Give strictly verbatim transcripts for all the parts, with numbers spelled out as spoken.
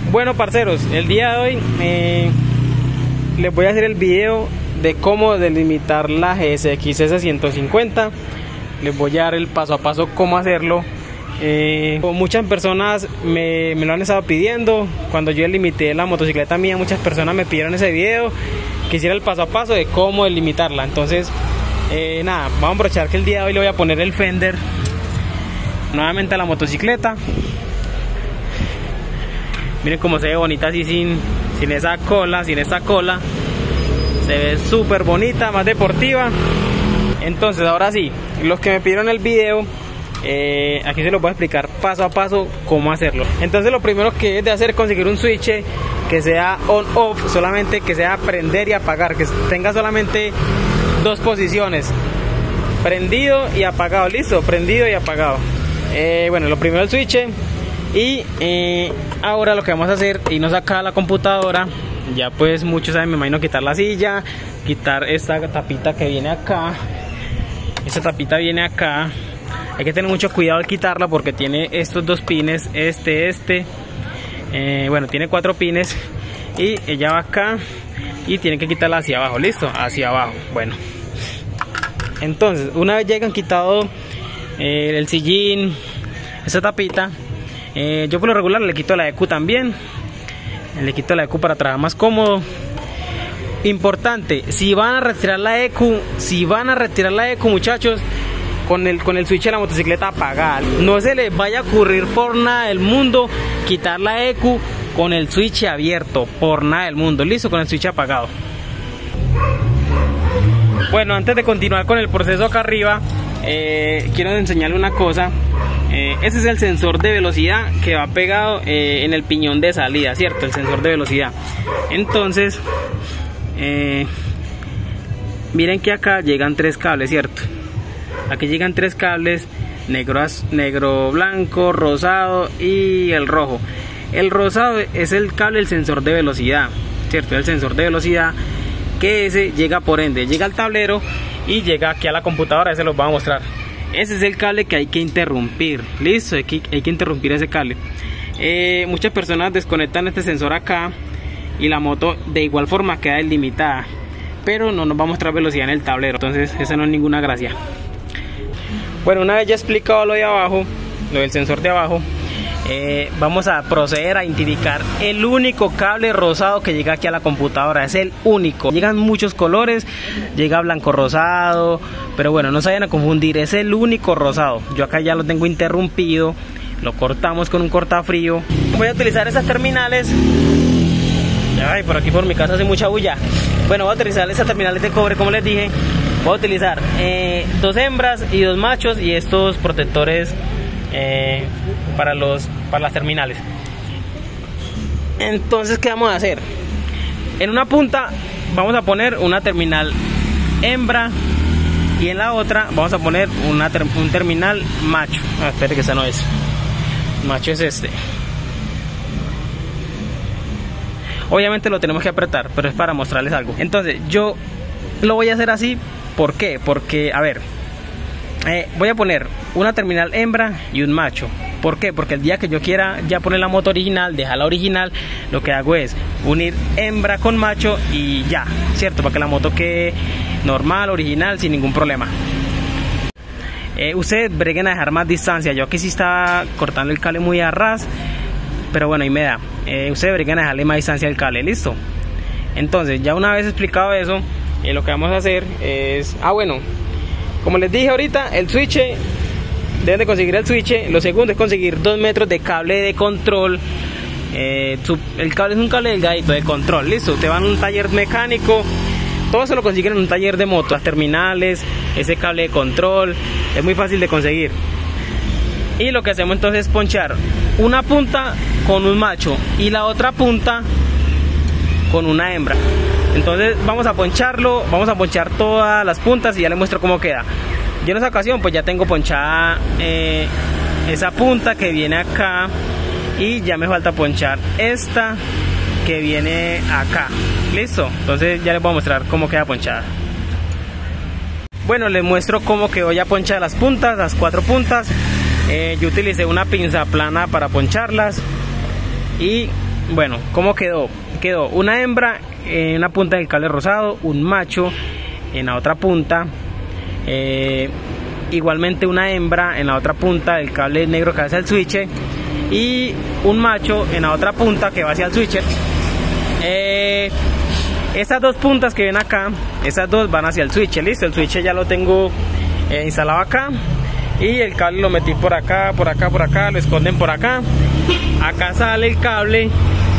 Bueno, parceros, el día de hoy eh, les voy a hacer el video de cómo delimitar la G S X S ciento cincuenta. Les voy a dar el paso a paso cómo hacerlo. Eh, muchas personas me, me lo han estado pidiendo. Cuando yo delimité la motocicleta mía, muchas personas me pidieron ese video, que hiciera el paso a paso de cómo delimitarla. Entonces, eh, nada, vamos a aprovechar que el día de hoy le voy a poner el fender nuevamente a la motocicleta. Miren cómo se ve bonita así sin, sin esa cola, sin esta cola. Se ve súper bonita, más deportiva. Entonces, ahora sí, los que me pidieron el video, eh, aquí se los voy a explicar paso a paso cómo hacerlo. Entonces, lo primero que es de hacer es conseguir un switch que sea on-off, solamente que sea prender y apagar, que tenga solamente dos posiciones, prendido y apagado. Listo, prendido y apagado. Eh, bueno, lo primero el switch. Y eh, ahora lo que vamos a hacer, irnos acá a la computadora. Ya pues muchos saben, me imagino, quitar la silla, quitar esta tapita que viene acá. Esta tapita viene acá. Hay que tener mucho cuidado al quitarla porque tiene estos dos pines, este, este. Eh, bueno, tiene cuatro pines. Y ella va acá y tienen que quitarla hacia abajo, listo, hacia abajo. Bueno, entonces una vez ya han quitado eh, el sillín, esta tapita, eh, yo por lo regular le quito la E Q también. Le quito la E Q para trabajar más cómodo. Importante, si van a retirar la E Q, si van a retirar la E Q, muchachos, con el, con el switch de la motocicleta apagada. No se les vaya a ocurrir por nada del mundo quitar la E Q con el switch abierto, por nada del mundo. Listo, con el switch apagado. Bueno, antes de continuar con el proceso acá arriba, eh, quiero enseñarle una cosa. Eh, ese es el sensor de velocidad que va pegado eh, en el piñón de salida, ¿cierto? El sensor de velocidad. Entonces, eh, miren que acá llegan tres cables, ¿cierto? Aquí llegan tres cables, negro, negro, blanco, rosado y el rojo. El rosado es el cable del sensor de velocidad, ¿cierto? El sensor de velocidad, que ese llega por ende, llega al tablero y llega aquí a la computadora. Ese los voy a mostrar. Ese es el cable que hay que interrumpir. Listo, hay que, hay que interrumpir ese cable. eh, Muchas personas desconectan este sensor acá y la moto de igual forma queda delimitada, pero no nos va a mostrar velocidad en el tablero. Entonces esa no es ninguna gracia. Bueno, una vez ya explicado lo de abajo, lo del sensor de abajo, eh, vamos a proceder a identificar el único cable rosado que llega aquí a la computadora. Es el único. Llegan muchos colores, llega blanco rosado, pero bueno, no se vayan a confundir, es el único rosado. Yo acá ya lo tengo interrumpido, lo cortamos con un cortafrío. Voy a utilizar esas terminales. Ay, por aquí por mi casa hace mucha bulla. Bueno, voy a utilizar esas terminales de cobre, como les dije. Voy a utilizar eh, dos hembras y dos machos y estos protectores eh, para, los, para las terminales. Entonces, ¿qué vamos a hacer? En una punta vamos a poner una terminal hembra y en la otra vamos a poner una ter un terminal macho. Ah, espere, que esa no es. Macho es este. Obviamente lo tenemos que apretar, pero es para mostrarles algo. Entonces yo lo voy a hacer así. ¿Por qué? Porque, a ver, eh, voy a poner una terminal hembra y un macho. ¿Por qué? Porque el día que yo quiera ya poner la moto original, dejar la original, lo que hago es unir hembra con macho y ya, ¿cierto? Para que la moto quede normal, original, sin ningún problema. Eh, ustedes breguen a dejar más distancia. Yo aquí sí estaba cortando el cable muy a ras, pero bueno, ahí me da. Eh, ustedes breguen a dejarle más distancia al cable, ¿listo? Entonces, ya una vez explicado eso, eh, lo que vamos a hacer es... Ah, bueno, como les dije ahorita, el switch, deben de conseguir el switch. Lo segundo es conseguir dos metros de cable de control. Eh, su, el cable es un cable delgadito de control, ¿listo? Ustedes van a un taller mecánico, todo eso lo consiguen en un taller de moto. Las terminales, ese cable de control, es muy fácil de conseguir. Y lo que hacemos entonces es ponchar una punta con un macho y la otra punta con una hembra. Entonces vamos a poncharlo, vamos a ponchar todas las puntas y ya les muestro cómo queda. Yo en esa ocasión pues ya tengo ponchada eh, esa punta que viene acá y ya me falta ponchar esta que viene acá. Listo, entonces ya les voy a mostrar cómo queda ponchada. Bueno, les muestro cómo quedó ya ponchada las puntas, las cuatro puntas. Eh, yo utilicé una pinza plana para poncharlas y bueno, ¿cómo quedó? Quedó una hembra en una punta del cable rosado, un macho en la otra punta, eh, igualmente una hembra en la otra punta del cable negro que va hacia el switch y un macho en la otra punta que va hacia el switch. Eh, estas dos puntas que ven acá, esas dos van hacia el switch, listo, el switch ya lo tengo eh, instalado acá y el cable lo metí por acá, por acá, por acá, lo esconden por acá. Acá sale el cable.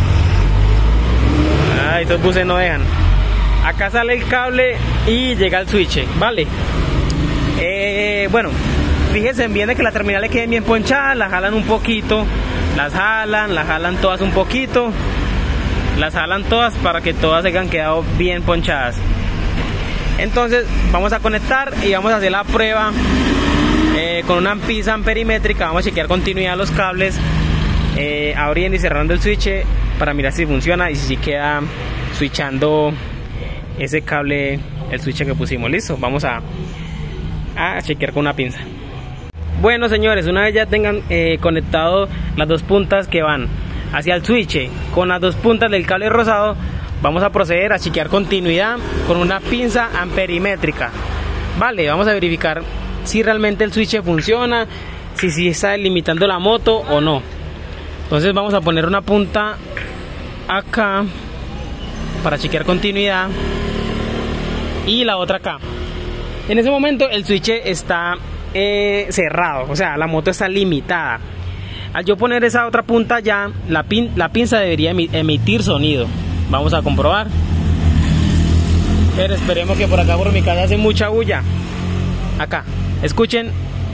Ay, estos buses no dejan. Acá sale el cable y llega al switch, ¿vale? Eh, bueno, fíjense bien de que las terminales queden bien ponchadas, las jalan un poquito, las jalan, las jalan todas un poquito, las jalan todas para que todas se hayan quedado bien ponchadas. Entonces vamos a conectar y vamos a hacer la prueba eh, con una pinza amperimétrica. Vamos a chequear continuidad de los cables, eh, abriendo y cerrando el switch para mirar si funciona y si queda switchando ese cable, el switch que pusimos. Listo, vamos a, a chequear con una pinza. Bueno, señores, una vez ya tengan eh, conectado las dos puntas que van hacia el switch con las dos puntas del cable rosado, vamos a proceder a chequear continuidad con una pinza amperimétrica. Vale, vamos a verificar si realmente el switch funciona, si, si está delimitando la moto o no. Entonces vamos a poner una punta acá para chequear continuidad y la otra acá. En ese momento el switch está eh, cerrado, o sea, la moto está limitada. Al yo poner esa otra punta ya, la, pin, la pinza debería emitir sonido. Vamos a comprobar. Pero esperemos que por acá por mi casa hace mucha bulla. Acá, escuchen.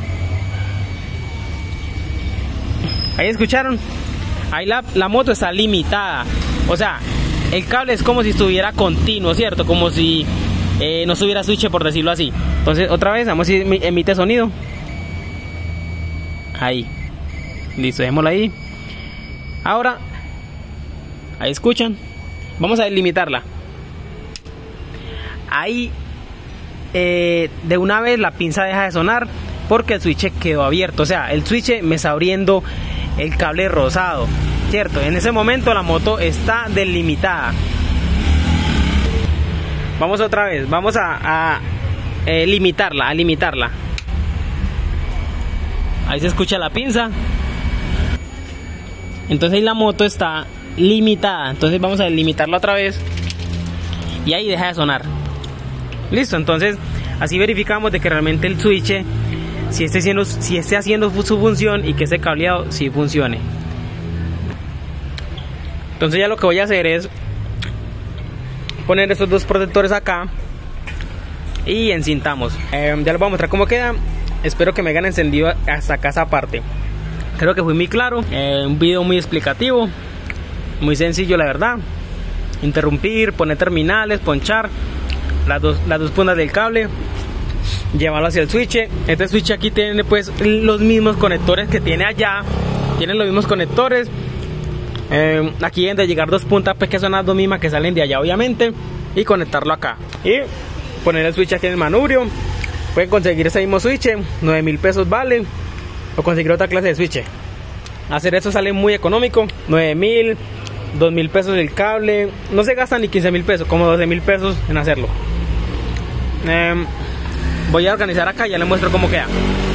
Ahí escucharon. Ahí la, la moto está limitada. O sea, el cable es como si estuviera continuo, ¿cierto? Como si eh, no estuviera switch, por decirlo así. Entonces, otra vez, vamos a ver si emite sonido. Ahí. Listo, dejémoslo ahí. Ahora, ahí escuchan. Vamos a delimitarla. Ahí, eh, de una vez la pinza deja de sonar porque el switch quedó abierto. O sea, el switch me está abriendo el cable rosado, ¿cierto? En ese momento la moto está delimitada. Vamos otra vez, vamos a, a eh, limitarla, a limitarla. Ahí se escucha la pinza. Entonces ahí la moto está limitada. Entonces vamos a delimitarla otra vez y ahí deja de sonar. Listo, entonces así verificamos de que realmente el switch si esté haciendo, si esté haciendo su función y que ese cableado sí funcione. Entonces ya lo que voy a hacer es poner estos dos protectores acá y encintamos. eh, Ya les voy a mostrar cómo queda. Espero que me hayan encendido hasta acá esa parte. Creo que fui muy claro, eh, un video muy explicativo, muy sencillo la verdad. Interrumpir, poner terminales, ponchar las dos, las dos puntas del cable, llevarlo hacia el switch. Este switch aquí tiene pues los mismos conectores que tiene allá, tienen los mismos conectores. Eh, aquí deben de llegar dos puntas pues que son las dos mismas que salen de allá obviamente, y conectarlo acá y poner el switch aquí en el manubrio. Pueden conseguir ese mismo switch, nueve mil pesos vale, o conseguir otra clase de switch. Hacer eso sale muy económico, nueve mil, dos mil pesos el cable, no se gasta ni quince mil pesos, como doce mil pesos en hacerlo. Eh, voy a organizar acá y ya les muestro cómo queda.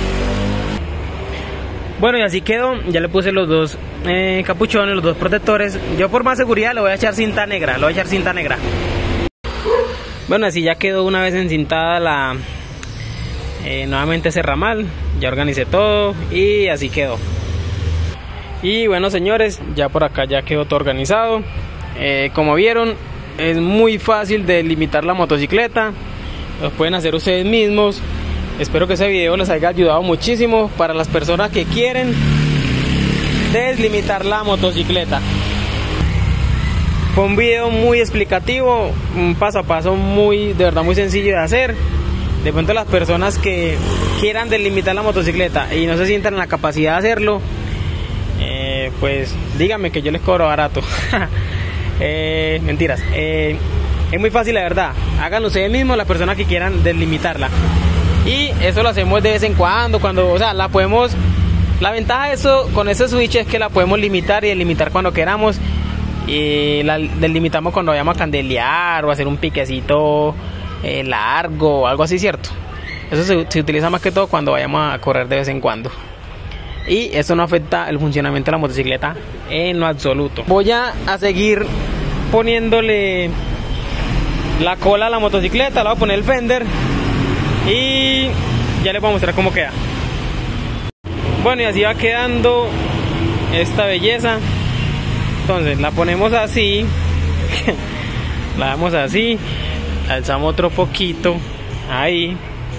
Bueno, y así quedó. Ya le puse los dos eh, capuchones, los dos protectores. Yo por más seguridad le voy a echar cinta negra, le voy a echar cinta negra. Bueno, así ya quedó una vez encintada la eh, nuevamente ese ramal. Ya organicé todo y así quedó. Y bueno, señores, ya por acá ya quedó todo organizado. eh, Como vieron, es muy fácil de delimitar la motocicleta. Lo pueden hacer ustedes mismos. Espero que ese video les haya ayudado muchísimo para las personas que quieren deslimitar la motocicleta. Fue un video muy explicativo, un paso a paso muy, de verdad muy sencillo de hacer. De pronto las personas que quieran delimitar la motocicleta y no se sientan en la capacidad de hacerlo, eh, pues díganme que yo les cobro barato. eh, mentiras, eh, es muy fácil la verdad. Háganlo ustedes mismos, las personas que quieran delimitarla. Y eso lo hacemos de vez en cuando, cuando, o sea, la podemos, la ventaja de eso con ese switch es que la podemos limitar y delimitar cuando queramos. y la delimitamos cuando vayamos a candelear o hacer un piquecito eh, largo o algo así, ¿cierto? Eso se, se utiliza más que todo cuando vayamos a correr de vez en cuando. Y esto no afecta el funcionamiento de la motocicleta en lo absoluto. Voy a, a seguir poniéndole la cola a la motocicleta, le voy a poner el fender y ya les voy a mostrar cómo queda. Bueno, y así va quedando esta belleza. Entonces la ponemos así, la damos así, alzamos otro poquito, ahí.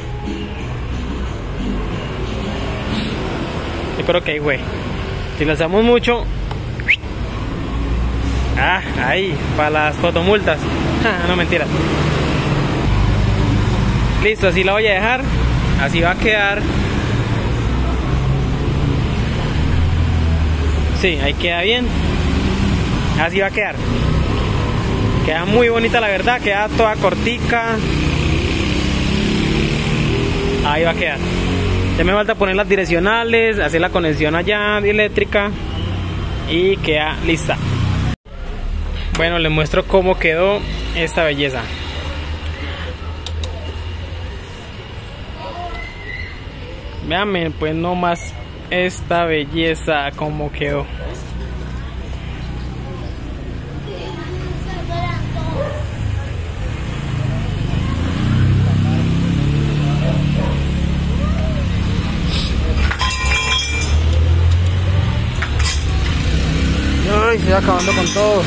Yo creo que ahí fue. Si lo alzamos mucho, ah, ahí, para las fotomultas. No, mentiras. Listo, así la voy a dejar. Así va a quedar. Sí, ahí queda bien. Así va a quedar. Queda muy bonita, la verdad. Queda toda cortica. Ahí va a quedar. Ya me falta poner las direccionales, hacer la conexión allá de eléctrica y queda lista. Bueno, les muestro cómo quedó esta belleza. Véanme pues nomás esta belleza cómo quedó. Ay, se va acabando con todo.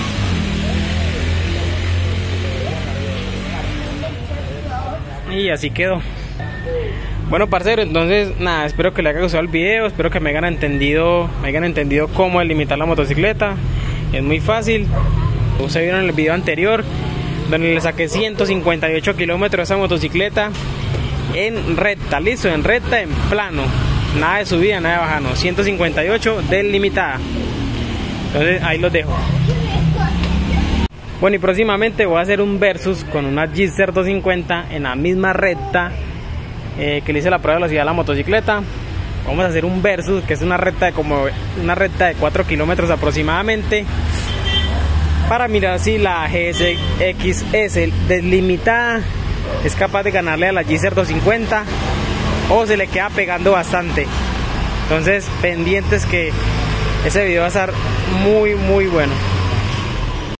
Y así quedó. Bueno, parcero, entonces nada, espero que les haya gustado el video, espero que me hayan entendido, me hayan entendido cómo delimitar la motocicleta. Es muy fácil. Ustedes vieron el video anterior donde le saqué ciento cincuenta y ocho kilómetros a esa motocicleta en recta, listo, en recta, en plano, nada de subida, nada de bajada, no, ciento cincuenta y ocho delimitada. Entonces ahí los dejo. Bueno, y próximamente voy a hacer un versus con una Gixxer doscientos cincuenta en la misma recta eh, que le hice la prueba de velocidad a la motocicleta. Vamos a hacer un versus, que es una recta de como una recta de cuatro kilómetros aproximadamente, para mirar si la G S X S delimitada es capaz de ganarle a la Gixxer doscientos cincuenta o se le queda pegando bastante. Entonces pendientes, que ese video va a estar muy muy bueno.